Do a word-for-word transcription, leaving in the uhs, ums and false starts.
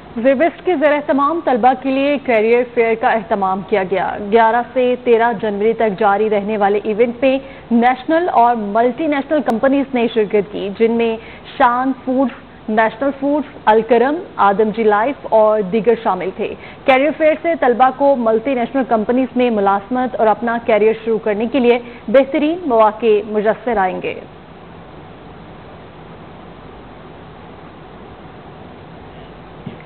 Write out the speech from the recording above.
विविस्ट के ज़रिए तमाम तलबा के लिए कैरियर फेयर का एहतमाम किया गया। ग्यारह से तेरह जनवरी तक जारी रहने वाले इवेंट में नेशनल और मल्टीनेशनल कंपनीज ने शिरकत की, जिनमें Shan Foods, National Foods, Alkaram, Adamjee Life और दीगर शामिल थे। कैरियर फेयर से तलबा को मल्टीनेशनल कंपनीज में मुलाजमत और अपना कैरियर शुरू करने के लिए बेहतरीन मौके मुयस्सर आएंगे।